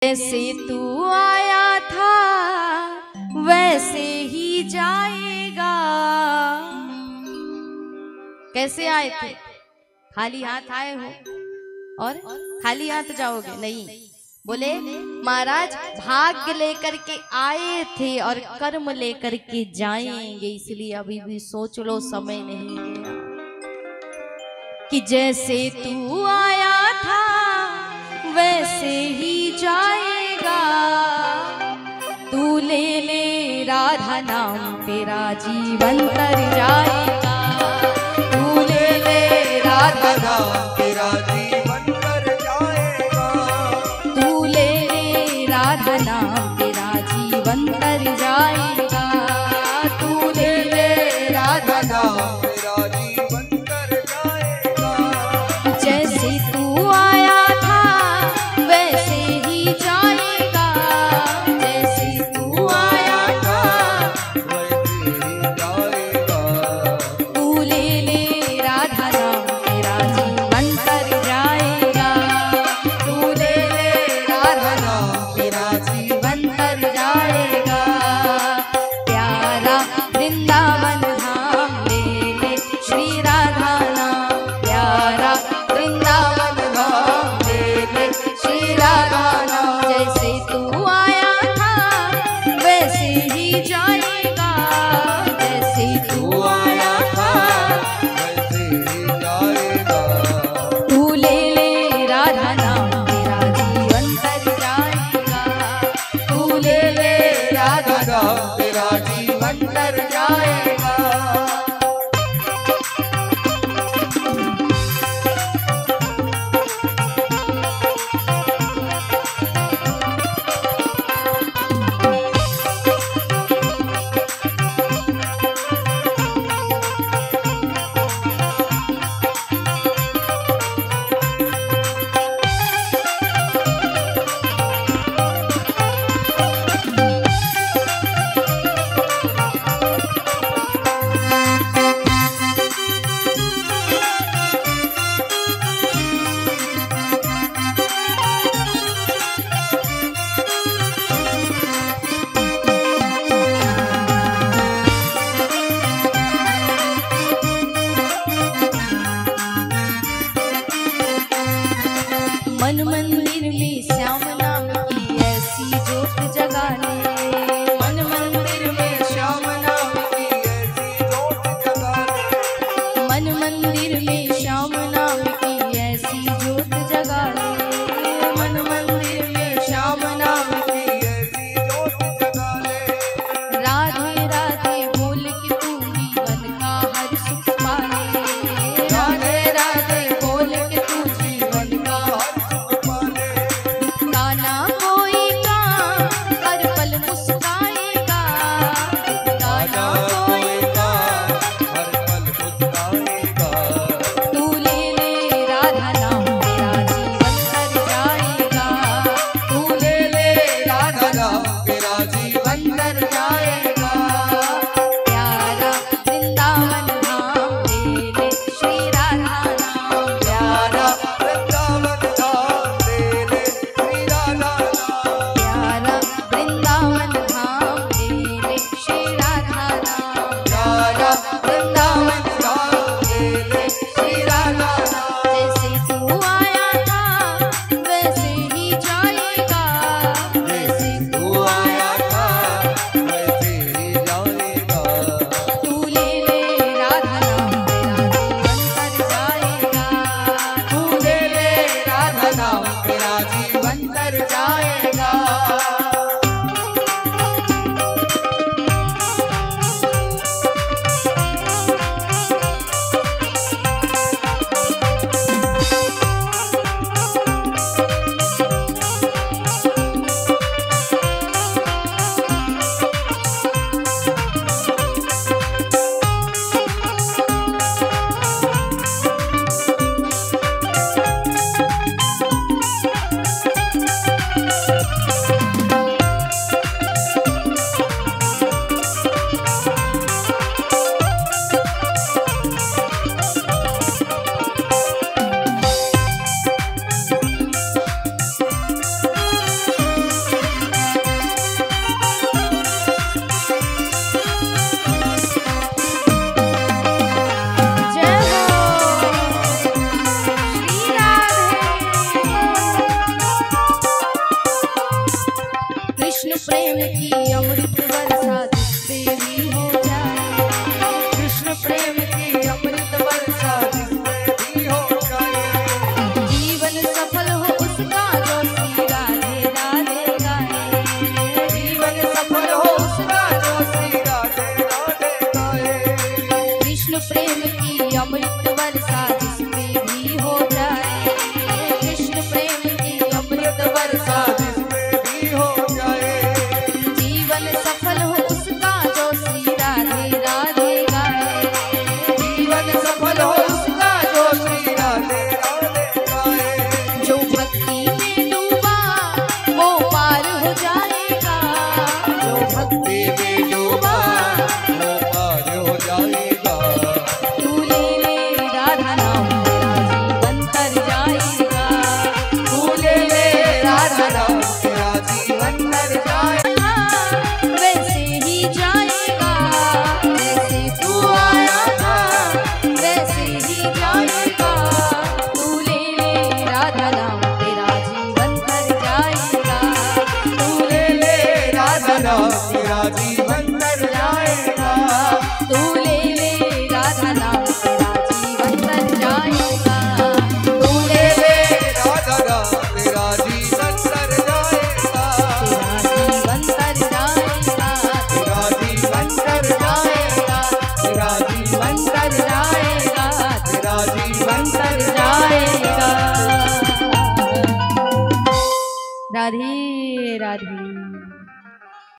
जैसे तू आया था वैसे ही जाएगा। कैसे आए थे? खाली हाथ आए हो और खाली हाथ जाओगे? नहीं, बोले महाराज भाग्य लेकर के आए थे और कर्म लेकर के जाएंगे, इसलिए अभी भी सोच लो, समय नहीं गया। कि जैसे तू आया था वैसे ही जाएगा, तू ले ले राधा नाम तेरा जीवन तर जाएगा। तू ले ले राधा नाम तेरा जीवन तर जाएगा। तू ले ले राधा नाम तेरा जीवन तर जाएगा। तू ले ले राधा नाम तेरा जीवन तर जाएगा। जैसे तू आया था वैसे ही जाएगा। जैसे तू आया था वैसे ही जाएगा। तू ले ले राधा नाम तेरा जीवन तर जाएगा। तू ले ले राधा नाम तेरा जीवन तर जाएगा। प्यारा वृंदावन धाम ले ले श्री राधा नाम। प्यारा वृंदावन धाम ले ले श्री राधा नाम। जैसे तू आया था वैसे ही जाएगा। जैसे तू आया था वैसे ही जाएगा। तू ले ले राधा नाम तेरा जीवन तर जाएगा। तू ले ले राधा नाम तेरा जीवन तर जाएगा। मन मंदिर में श्याम नाम की ऐसी जोत जगा ले। मन मंदिर में श्याम नाम की ऐसी जोत जगा ले। मन मंदिर में श्याम नाम की ऐसी जोत जगा ले। मन मंदिर में श्याम नाम की ऐसी जोत जगा ले। राधे राधे बोल के तू जीवन का हर सुख पा ले। राधे राधे बोल के तू जीवन का हर गाना कोई का हर पल मुस्काएगा। गाना कोई का हर पल मुस्काएगा। तू ले ले राधा नाम तेरा जीवन तर जाएगा। तू ले ले राधा नाम तेरा जीवन तर जाएगा। प्यारा वृंदावन धाम ले ले श्री राधा नाम। प्यारा वृंदावन धाम ले ले श्री राधा नाम। प्यारा वृंदावन धाम ले ले श्री राधा नाम। प्यारा वृंदावन धाम ले ले श्री राधा नाम। जैसे तू आया था वैसे ही जाएगा। जैसे तू आया था वैसे ही जाएगा। तू ले ले राधा नाम तेरा जीवन तर जाएगा। तू ले ले राधा नाम तेरा जीवन तर जाएगा। प्रेम की अमृत वर्षा जिस पे भी हो जाए, कृष्ण प्रेम की अमृत वर्षा जिस पे भी हो जाए, जीवन सफल हो उसका जो श्री राधे राधे गाए, जीवन सफल हो उसका जो श्री राधे राधे गाए, कृष्ण प्रेम की अमृत वर्षा जिस पे भी हो जाए, कृष्ण प्रेम की अमृत वर्षा जिस पे भी हो जाए, जीवन सफल हो उसका जो श्री राधे राधे गाए, जीवन सफल हो उसका जो श्री राधे राधे गाए, जो भक्ति में डूबा वो पार हो जाएगा, जो भक्ति में डूबा वो पार हो जाएगा, तू ले ले राधा नाम तेरा जीवन तर जाएगा, तू ले ले राधा नाम तेरा जीवन तर जाएगा, वैसे ही जाएगा जैसे तू आया था, वैसे ही जाएगा, तू ले ले राधा नाम तेरा जीवन तर जाएगा, तू ले ले राधा नाम तेरा जीवन तर जाएगा, तू ले ले राधा नाम तेरा जीवन तर जाएगा, तू ले ले राधा नाम तेरा जीवन तर जाएगा, तेरा जीवन तर जाएगा, तेरा जीवन तर जाएगा, तेरा जीवन तर जाएगा, तेरा जीवन तर जाएगा। राधे राधे।